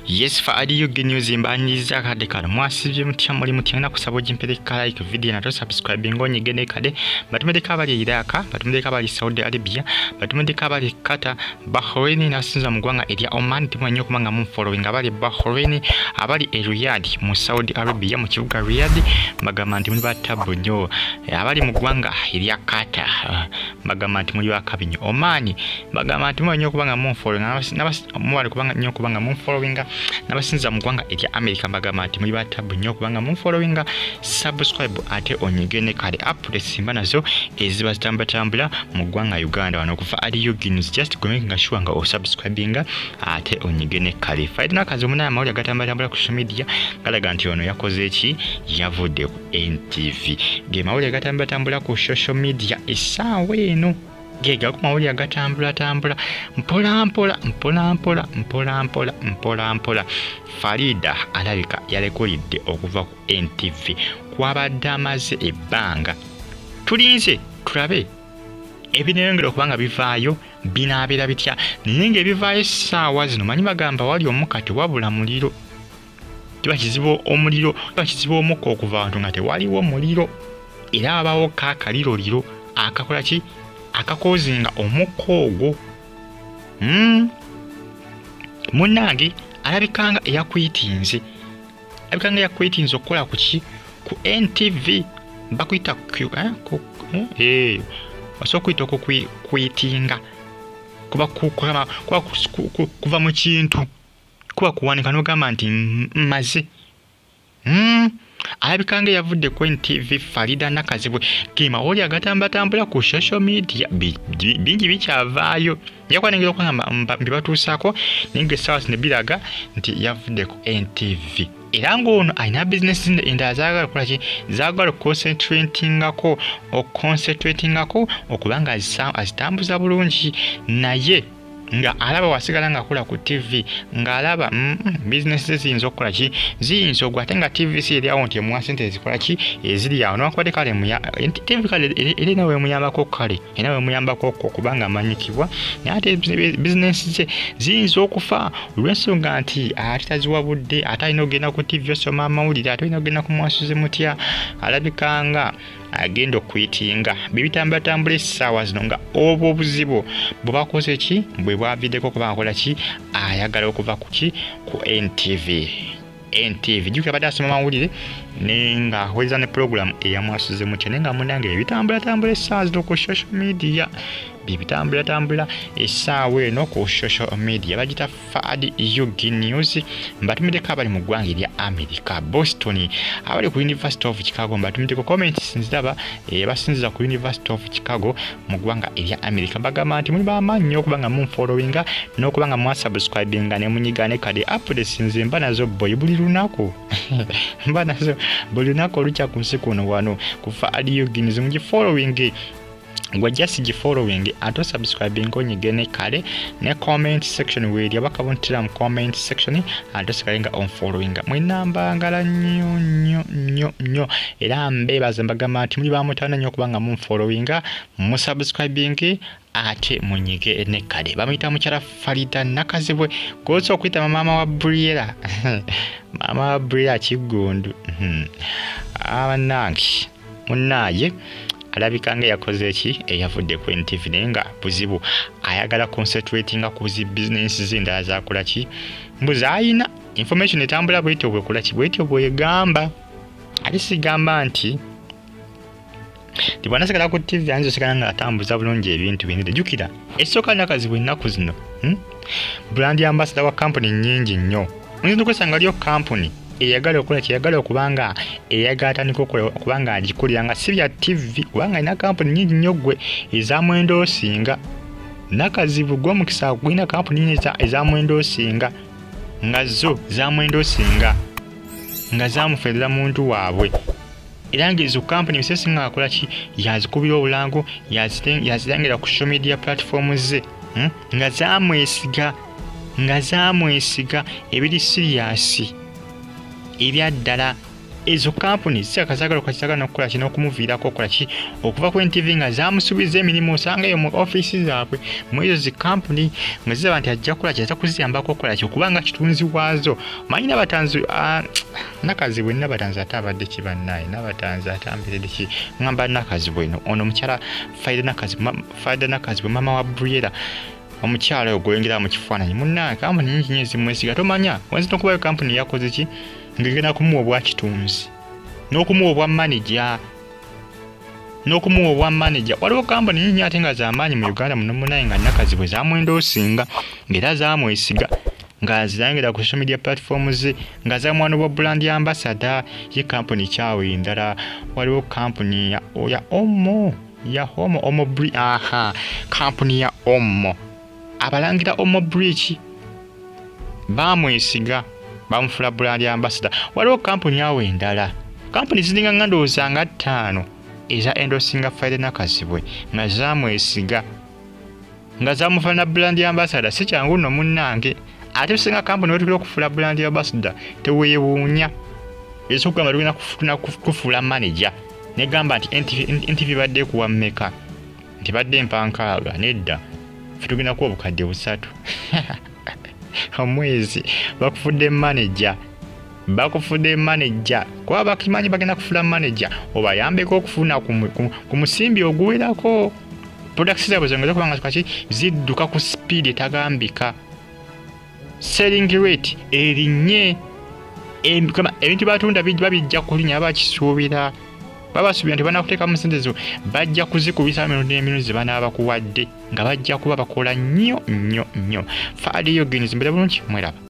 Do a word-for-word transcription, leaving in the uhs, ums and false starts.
Yes, for Abyogedde news imbanyiza kade kale mwasibye mutya muri mutyana kusaba ojimpeleka like video na to subscribe ngonye gene kade batumedeka bali Iraq batumedeka bali Saudi Arabia batumedeka bali Qatar Bahrain na sinza mugwanga elia Oman timwanyo kumanga mu following abali Bahrain abali Riyadh mu Saudi Arabia mu kibuga Riyadh magamanti muri batabunyo abali mugwanga elia Qatar magamanti muri bakabinyo Oman magamanti mwanyo kubanga mu following n'abali kubanga nyo kubanga mu following nabasinza mugwanga elia America magamanti muri batabunyo kubanga mu following subscribe ate onyegene kale update simba nazo eziba zitambatambula mugwanga Uganda wano kufa Abyogedde news just making sure nga o subscribing ate onyegene kale Faridah Nakazibwe amawuli agatambatambula ku social media galaga nti ono yakoze eki yavudde ku N T V ge mawuli agatambatambula ku social media esaawe eno gega ku mawuli agatambula tambula mpola mpola mpola mpola mpola mpola mpola mpola Faridah alabika yalekolidde okuva ku N T V kwabadde amaze ebbanga tulinze tulabe ebinengero kubanga bivaayo binaabera bitya ninge bivaayo essaawa zino manyi bagamba wali omukati wabula muliro kiba kizibu omuliro kiba kizibu omukka okuva abantu nga tewaliwo muliro era abawo kaakaliro liro akakola ki akakozinga omukka ogwo mm. Munnange alabikanga eyakwitinze alabikanga eyakwitinze okukola ku ki ku N T V bakuyita ku eh ku eh wasokuyita ku kwitinga kuba kukola kuba kuva mu kintu kuba kuwanika n'ogamba nti maze mm. Alabikanga yavudde ku N T V Faridah Nakazibwe kima oli agatambatambula ku social media bingi bikyavaayo yakwanengera okugamba mbibatuusako ninge sawa zino biraga nti yavudde ku N T V era ng'ono alina business endala zaagala kukola ki zaagala concentratingako oconcentratingako okubanga azitambuza bulungi naye nga alaba wasigala nga akola ku T V nga alaba mm, business ziyinza okukola ki ziyinza ogwa ate nga T V si eri awo nti emuwa sente ezikola ki eziri awo n'akwade kale T V kale eri nawe emuyambako kale era nawe emuyambako okubanga amanyikibwa naye ate business ze ziyinza okufa olw'ensonga nti ate taziwabudde ate alina okugenda ku T V osoma amawulire ate alina okugenda ku mwasuze mutya alabikanga agenda okwitinga bibitambatambula essaawa zino nga obwo obuzibu bwe bakoze ki bwe bwaviddeko kuba akola ki ayagala okuva ku ki ku N T V N T V jukira badde asoma amawulire nenga aweza ne program eyamwasuze mutya nenga munange ebitambulatambula essaawa zino ku social media bibitambula tambula essaawa eno ku social media bagita Abyogedde news mbatumideko abali mu ggwanga erya America Boston abali ku University of Chicago mbatumideko comments nziraba basinziza ku University of Chicago mu ggwanga erya America bagamba nti muli bamaanyi nnyo okubanga mumfollowinga n'okubanga mwasubscribinga ne munyigane kale updates nze mba nazo boy buli lunaku mba nazo buli lunaku olukya ku nsi kuno wano ku Abyogedde news mugifollowing gwa just gi following ato subscribing onyigene kale ne comment section weri abakabontira mu comment section ato sikalenga on following mwinamba ngala nnyo nnyo nnyo nnyo era mbebaza mbagamba nti muli bamutana nnyo kubanga mu following mu subscribing ate munyige ne kale bamuyita mukyala Faridah Nakazibwe gozo okwita mama wa Briera mama wa Briera kigundu abanangi munaye alabikanga yakoze eki eyavudde ku N T V nenga buzibu ayagala concentratinga ku zi business zindala zakola ki mbuzi ayina information etambula bwetyo bwekola ki bwetyo bwegamba ali sigamba nti tibwana sigala ku T V anzo sigala nga atambuza bulungi ebintu binide jukira essoka Nakazibwe ennaku zino hmm? brand ambassador wa company nyingi nnyo oyinza okwesanga lyo company eyagala okukola kyeyagala okubanga eyagataniko okubanga agikulira nga si bya T V kubanga ina company nyingi nnyo gwe ezamwendoosinga Nakazibwe gw'omukisa gwina company nyingi ezamwendoosinga nga zo zamwendoosinga nga zamufeerera muntu waabwe era ng'ezo company bisesi nga akola ki yazikubira obulango yazirangira ku social media platforms ze hmm? nga zamwesiga nga zamwesiga ebiri serious ebyaddala ezo kampuni zikakasagala okasagala n'okukola kino okumuviirako okola ki okuva ku N T V nga zaamusuubiza emirimu osangayo mu ofiisi zaabwe mu ezo zi kampuni nga ziraba nti ajja kukola ki ajja kuziyambako okukola ki okubanga kitunzi waazo manyi n'abatanzi Nakazibwe n'abatanzi ate abadde ki bannaye n'abatanzi atambiredde ki ngamba Nakazibwe eno ono omukyala Faridah Nakazibwe Faridah Nakazibwe mama wa Briera omukyala oyo gwengera mu kifaananyi munnange kampuni nyingi nnyo ezimwesiga tomanya wansi n'okubayo kampuni yakoze ki ng'egenda kumuwa obwa kitunzi n'okumuwa obwa manager n'okumuwa obwa manager waliwo kampuni nyingi ate nga z'amaanyi mu Uganda muno munaye nga Nakazibwe zamwendoosinga ng'era zaamwesiga nga zirangira ku social media platforms ze nga zamwana obwa brand ambassador ye kampuni kyawe endala waliwo kampuni ya ya Omo ya Omo Omo Bri aha kampuni ya Omo abalangira Omo Bridge bamwesiga bamufula brand ambassador waliwo kampuni yawe endala kampuni zininga ngandooza nga ttaano eza endorsinga Faridah Nakazibwe nga zamwesiga nga zamufula na brand ambassador si kyangu nno munnange ate singa kampuni wetukira okufula brand ambassador teweewuunya esokugamba tugenda kufuna kufuula manager negamba nti N T V badde kuwa mmeka nti badde mpankaaga nedda ffe tugenda kuwa obukadde busatu omwezi bakufudde manager bakufudde manager kuba bakimanyi bagenda kufula manager obayambeko okufuna ku musimbi oguwerako products zaabwe zongeza kubanga kaki zidduka ku speed etagambika selling rate erinye ebintu batunda babijja kulinya bakisuubira babasuubira nti banakuteeka mu sente zo bajja kuzikubisa emirundi n'emirundi ze banaabakuwadde nga bajja kuba bakola nnyo nnyo nnyo Faridah Nakazibwe bulungi mweraba.